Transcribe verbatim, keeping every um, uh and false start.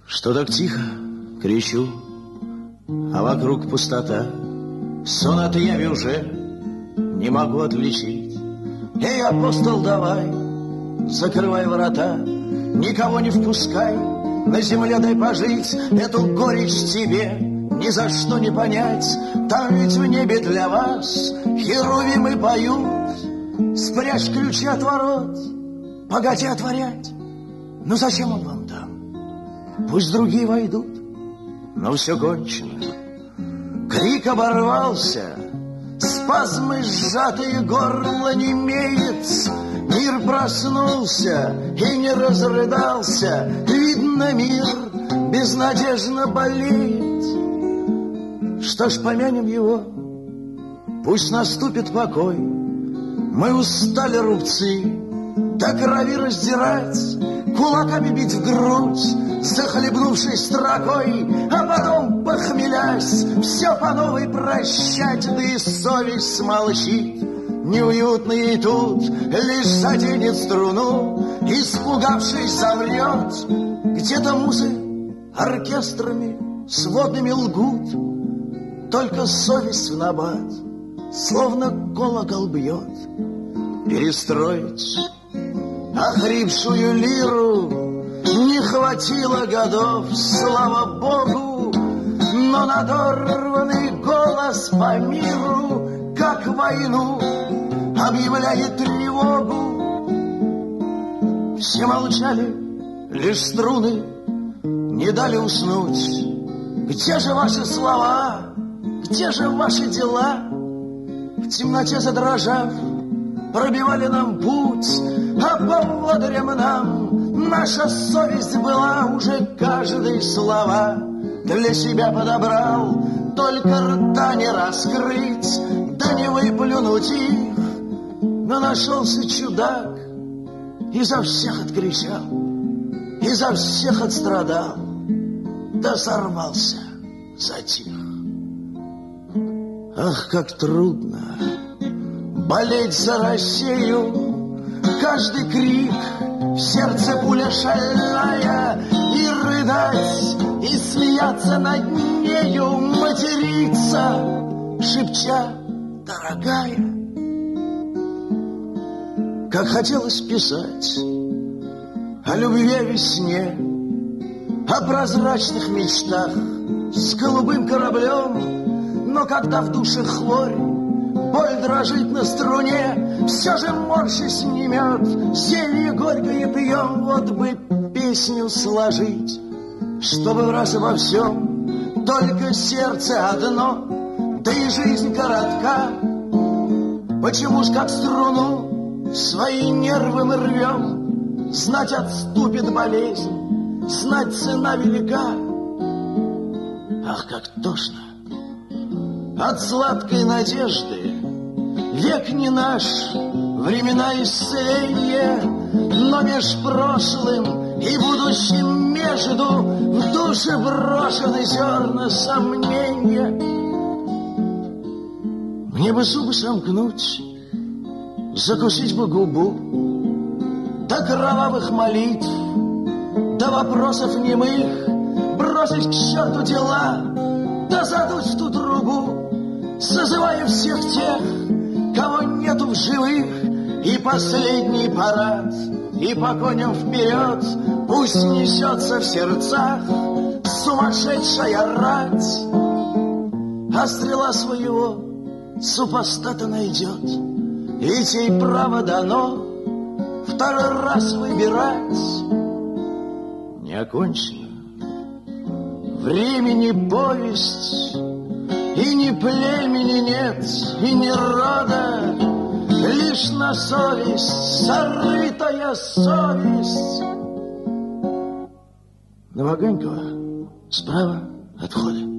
Что так тихо, кричу, а вокруг пустота. Сон от яви уже не могу отличить. Эй, апостол, давай, закрывай ворота, никого не впускай, на земле дай пожить. Эту горечь тебе ни за что не понять. Там ведь в небе для вас херувимы поют. Спрячь ключи от ворот, погоди отворять. Ну зачем он вам там? Пусть другие войдут, но все кончено. Крик оборвался, спазмы сжатые, горло немеет. Мир проснулся и не разрыдался. Видно, мир безнадежно болеет. Что ж, помянем его, пусть наступит покой. Мы устали рубцы до крови раздирать, кулаками бить в грудь, захлебнувшись строкой, а потом, похмелясь, все по новой прощать. Да и совесть смолчит, неуютно ей тут, лишь заденет струну, испугавшись, замрет. Где-то музы оркестрами сводными лгут, только совесть в набат, словно колокол бьет. Перестроить охрипшую лиру не хватило годов, слава богу, но надорванный голос по миру, как войну, объявляет тревогу. Все молчали, лишь струны не дали уснуть. Где же ваши слова, где же ваши дела? В темноте задрожав, пробивали нам путь, а поводырем нам наша совесть была. Уже каждый слова для себя подобрал, только рта не раскрыть, да не выплюнуть их. Но нашелся чудак, изо всех откричал, изо всех отстрадал, да сорвался, затих. Ах, как трудно болеть за Россию, каждый крик, в сердце пуля шальная, и рыдать, и смеяться над нею, материться, шепча: дорогая. Как хотелось писать о любви, о весне, о прозрачных мечтах с голубым кораблем, но когда в душе хворь, боль дрожит на струне, все же морщись не мед, зелье горькое пьем. Вот бы песню сложить, чтобы в раз и во всем только сердце одно, да и жизнь коротка. Почему ж как струну свои нервы мы рвем? Знать, отступит болезнь, знать, цена велика. Ах, как тошно от сладкой надежды, век не наш, времена исцеления, но меж прошлым и будущим между в душе брошены зерна сомнения. Мне бы зубы сомкнуть, закусить бы губу, до кровавых молитв, до вопросов немых, бросить к черту дела, да задуть в ту трубу, созывая всех тех, кого нету в живых, и последний парад, и по коням вперед, пусть несется в сердцах сумасшедшая рать, а стрела своего супостата найдет, ведь ей право дано второй раз выбирать. Не окончено времени повесть, и ни племени нет, и ни рода, лишь на совесть, зарытая совесть. Новогонькова справа от входа.